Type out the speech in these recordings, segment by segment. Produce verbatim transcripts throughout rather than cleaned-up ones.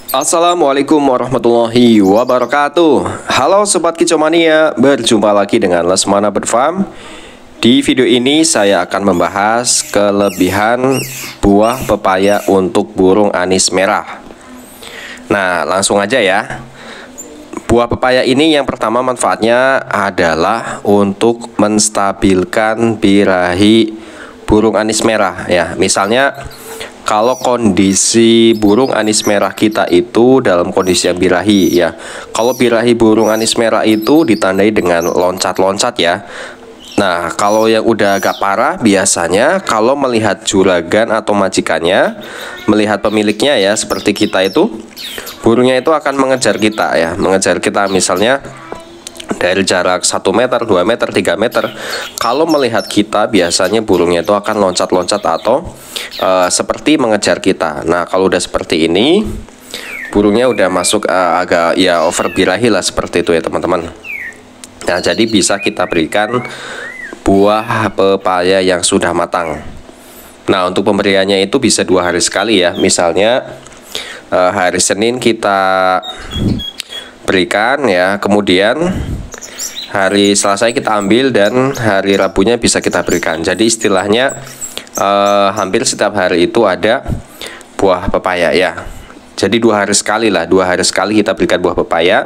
Assalamualaikum warahmatullahi wabarakatuh. Halo Sobat Kicomania, berjumpa lagi dengan Lesmana Bird Farm. Di video ini saya akan membahas kelebihan buah pepaya untuk burung anis merah. Nah, langsung aja ya. Buah pepaya ini yang pertama manfaatnya adalah untuk menstabilkan birahi burung anis merah ya. Misalnya kalau kondisi burung anis merah kita itu dalam kondisi yang birahi ya. Kalau birahi burung anis merah itu ditandai dengan loncat-loncat ya. Nah, kalau yang udah agak parah biasanya kalau melihat juragan atau majikannya, melihat pemiliknya ya seperti kita itu, burungnya itu akan mengejar kita ya, mengejar kita misalnya dari jarak satu meter, dua meter, tiga meter. Kalau melihat kita biasanya burungnya itu akan loncat-loncat atau uh, seperti mengejar kita. Nah, kalau udah seperti ini, burungnya udah masuk uh, agak ya over birahi lah seperti itu ya teman-teman. Nah, jadi bisa kita berikan buah pepaya yang sudah matang. Nah, untuk pemberiannya itu bisa dua hari sekali ya. Misalnya uh, hari Senin kita berikan ya, kemudian hari Selasa kita ambil dan hari Rabunya bisa kita berikan. Jadi istilahnya uh, hampir setiap hari itu ada buah pepaya ya. Jadi dua hari sekali lah, dua hari sekali kita berikan buah pepaya.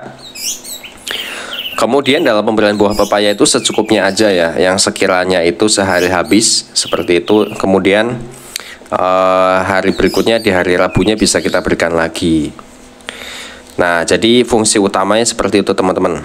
Kemudian dalam pemberian buah pepaya itu secukupnya aja ya, yang sekiranya itu sehari habis seperti itu. Kemudian uh, hari berikutnya di hari Rabunya bisa kita berikan lagi. Nah, jadi fungsi utamanya seperti itu teman-teman.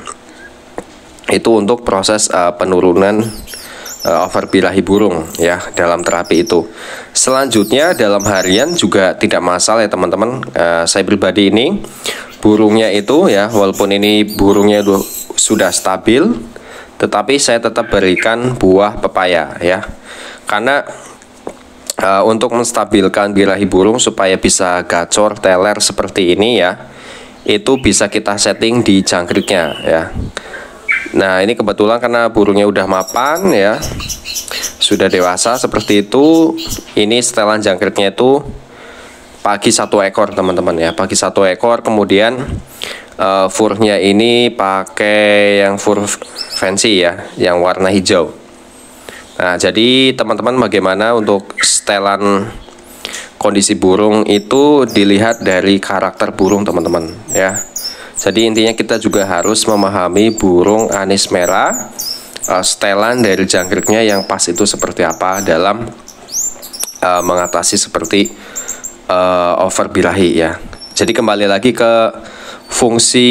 Itu untuk proses uh, penurunan uh, over birahi burung ya dalam terapi itu. Selanjutnya dalam harian juga tidak masalah ya teman-teman. Uh, saya pribadi ini burungnya itu ya, walaupun ini burungnya sudah stabil, tetapi saya tetap berikan buah pepaya ya, karena uh, untuk menstabilkan birahi burung supaya bisa gacor teler seperti ini ya, itu bisa kita setting di jangkriknya ya. Nah, ini kebetulan karena burungnya udah mapan ya, sudah dewasa seperti itu. Ini setelan jangkriknya itu pagi satu ekor teman-teman ya, pagi satu ekor. Kemudian uh, furnya ini pakai yang fur fancy ya, yang warna hijau. Nah, jadi teman-teman bagaimana untuk setelan kondisi burung itu dilihat dari karakter burung teman-teman ya. Jadi intinya kita juga harus memahami burung anis merah, uh, setelan dari jangkriknya yang pas itu seperti apa dalam uh, mengatasi seperti uh, over birahi ya. Jadi kembali lagi ke fungsi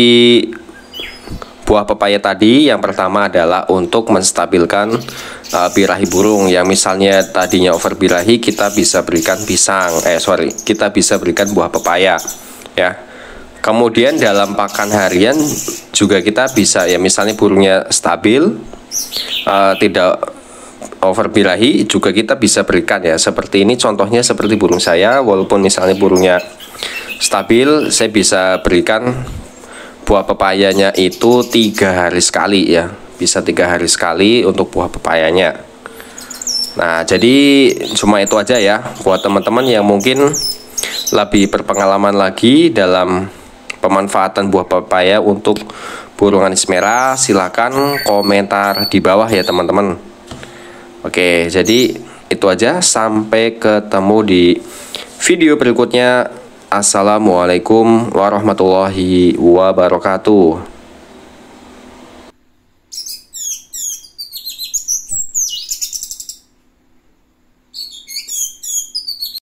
buah pepaya tadi. Yang pertama adalah untuk menstabilkan uh, birahi burung. Yang misalnya tadinya over birahi, kita bisa berikan pisang, eh sorry, kita bisa berikan buah pepaya ya. Kemudian dalam pakan harian juga kita bisa ya, misalnya burungnya stabil, uh, tidak over birahi, juga kita bisa berikan ya. Seperti ini contohnya, seperti burung saya, walaupun misalnya burungnya stabil, saya bisa berikan buah pepayanya itu tiga hari sekali ya, bisa tiga hari sekali untuk buah pepayanya. Nah, jadi cuma itu aja ya buat teman-teman yang mungkin lebih berpengalaman lagi dalam pemanfaatan buah pepaya untuk burung anis merah. Silakan komentar di bawah ya teman-teman. Oke, jadi itu aja, sampai ketemu di video berikutnya. Assalamualaikum warahmatullahi wabarakatuh.